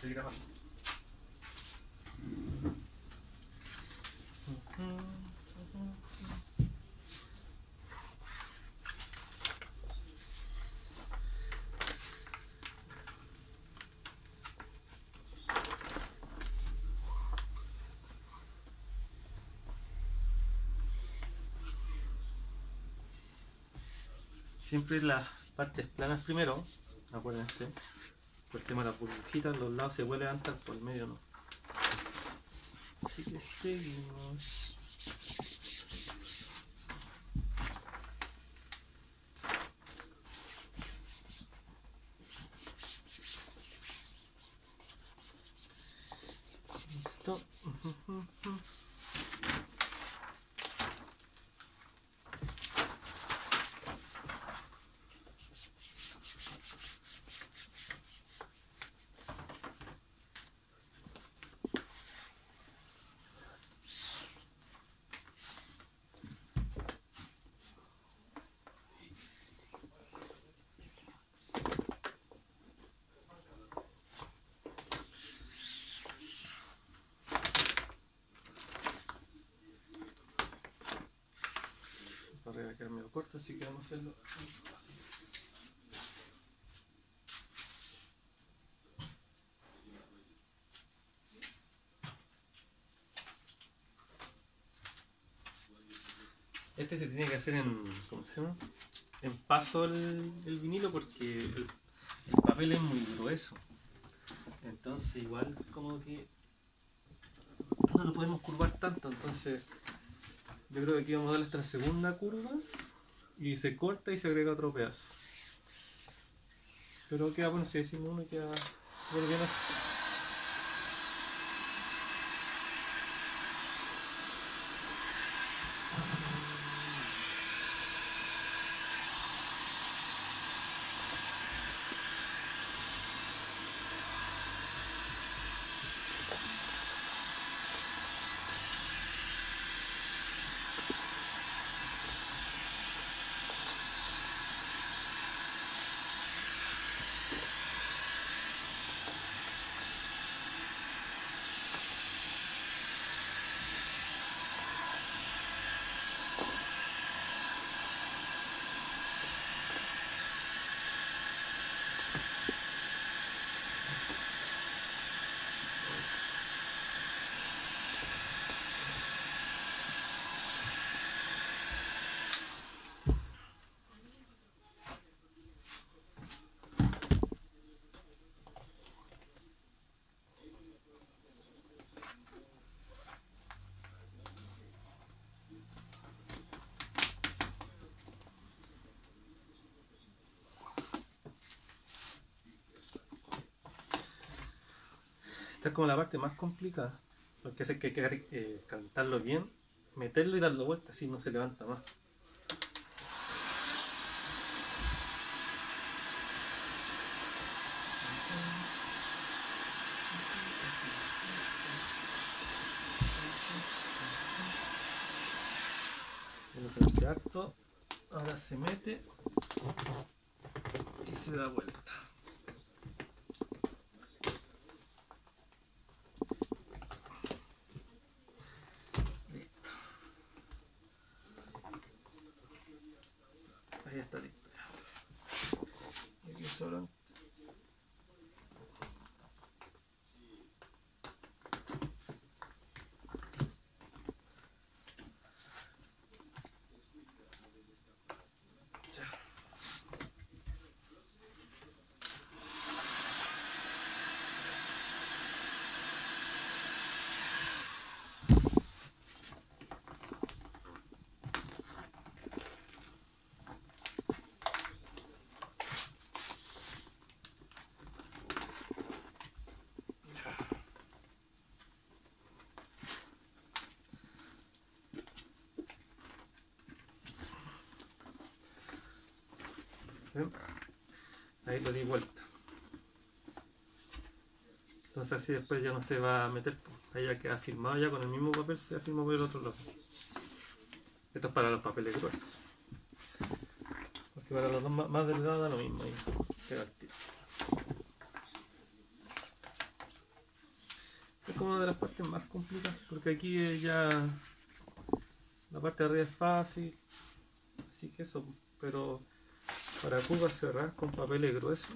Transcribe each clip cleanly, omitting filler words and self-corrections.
Estoy grabando. Siempre las partes planas primero, acuérdense, por el tema de las burbujitas, los lados se puede levantar, por el medio no. Así que seguimos. Listo. Para va a quedar medio corto, así que vamos a hacerlo en pasos. Este se tiene que hacer en, ¿cómo se llama? En paso el vinilo porque el papel es muy grueso. Entonces igual como que no lo podemos curvar tanto, entonces yo creo que aquí vamos a darle esta segunda curva y se corta y se agrega otro pedazo. Pero queda bueno, si decimos uno queda súper bien así. Esta es como la parte más complicada, porque hace que hay que calentarlo bien, meterlo y darlo vuelta, así no se levanta más. Lo harto, ahora se mete y se da vuelta. Ahí está listo ya. Y aquí solo. Ya. ¿Ven? Ahí lo di vuelta. Entonces así después ya no se va a meter, ahí ya queda firmado, ya con el mismo papel se firmó por el otro lado. Esto es para los papeles gruesos, porque para los dos más delgados da lo mismo, ahí queda el tiro. como una de las partes más complicadas, porque aquí ya la parte de arriba es fácil, así que eso, pero para curvas cerrar con papeles gruesos,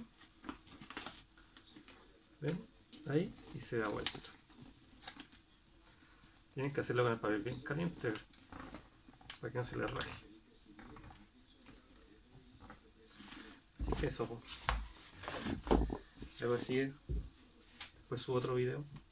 ven, ahí, y se da vuelta. Tienen que hacerlo con el papel bien caliente para que no se les raje. Así que eso, pues. Luego sigue, después subo otro video.